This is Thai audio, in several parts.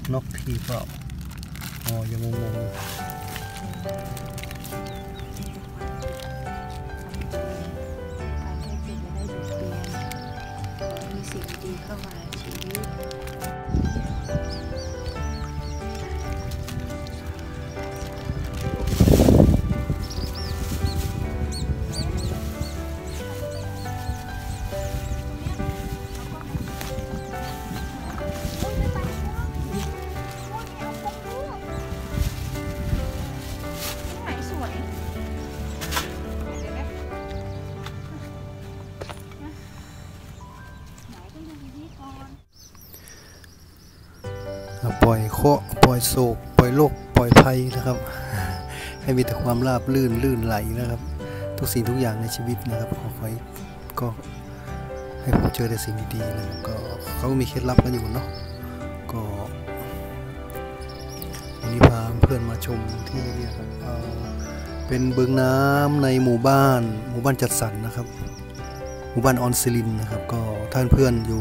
นกทีเปล่าอ๋อยังงงๆอยู่มีสิ่งดีเข้ามาในชีวิตปล่อยเคราะห์ปล่อยโศกปล่อยโรคปล่อยภัยนะครับให้มีแต่ความราบลื่นไหลนะครับทุกสิ่งทุกอย่างในชีวิตนะครับขอให้ก็ให้ผมเจอแต่สิ่งดีๆนะครับก็เขามีเคล็ดลับกันอยู่เนาะก็วันนี้พาเพื่อนมาชมที่นี่ครับเป็นบึงน้ำในหมู่บ้านจัดสรรนะครับหมู่บ้านออนซิลินนะครับก็ท่านเพื่อนอยู่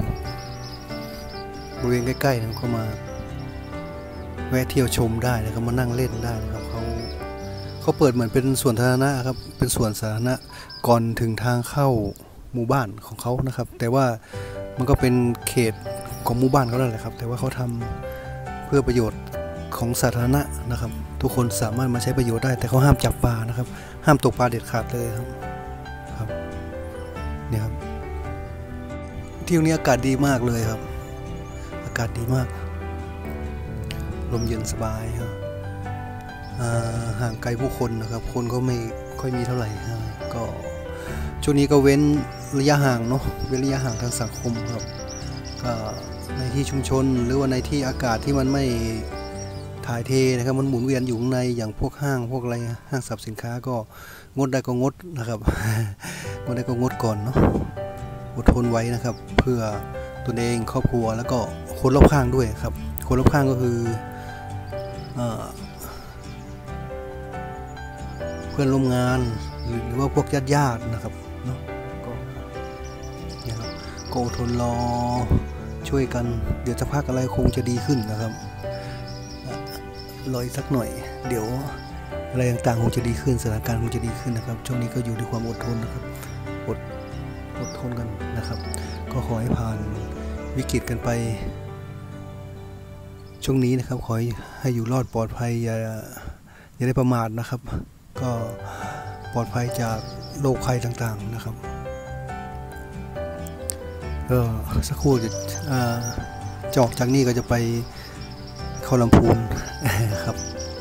บริเวณใกล้ๆนะก็มาแวะเที่ยวชมได้นะครับมานั่งเล่นได้นะครับเขาเปิดเหมือนเป็นสวนสาธารณะครับเป็นสวนสาธารณะก่อนถึงทางเข้าหมู่บ้านของเขานะครับแต่ว่ามันก็เป็นเขตของหมู่บ้านเขาแล้วแหละครับแต่ว่าเขาทำเพื่อประโยชน์ของสาธารณะนะครับทุกคนสามารถมาใช้ประโยชน์ได้แต่เขาห้ามจับปลานะครับห้ามตกปลาเด็ดขาดเลยครับเนี่ยครับที่นี้อากาศดีมากเลยครับอากาศดีมากลมเย็นสบายครับห่างไกลผู้คนนะครับคนก็ไม่ค่อยมีเท่าไหร่ก็ช่วงนี้ก็เว้นระยะห่างเนาะเว้นระยะห่างทางสังคมครับก็ในที่ชุมชนหรือว่าในที่อากาศที่มันไม่ถ่ายเทนะครับมันหมุนเวียนอยู่ข้างในอย่างพวกห้างพวกอะไรห้างสรรพสินค้าก็งดได้ก็งดนะครับ งดได้ก็งดก่อนเนาะอดทนไว้นะครับเพื่อตนเองครอบครัวแล้วก็คนรอบข้างด้วยครับคนรอบข้างก็คือเพื่อนร่วมงานหรือว่าพวกญาตินะครับเนาะก็เนี่ยครับก็อดทนรอช่วยกันเดี๋ยวจะพักอะไรคงจะดีขึ้นนะครับรออีกสักหน่อยเดี๋ยวอะไรต่างๆคงจะดีขึ้นสถานการณ์คงจะดีขึ้นนะครับช่วงนี้ก็อยู่ด้วยความอดทนนะครับอดทนกันนะครับก็ขอให้ผ่านวิกฤตกันไปช่วงนี้นะครับขอให้อยู่รอดปลอดภัยอย่าได้ประมาทนะครับก็ปลอดภัยจากโรคภัยต่างๆนะครับก็สักครู่จะออกจากนี่ก็จะไปเข้าลำพูนครับ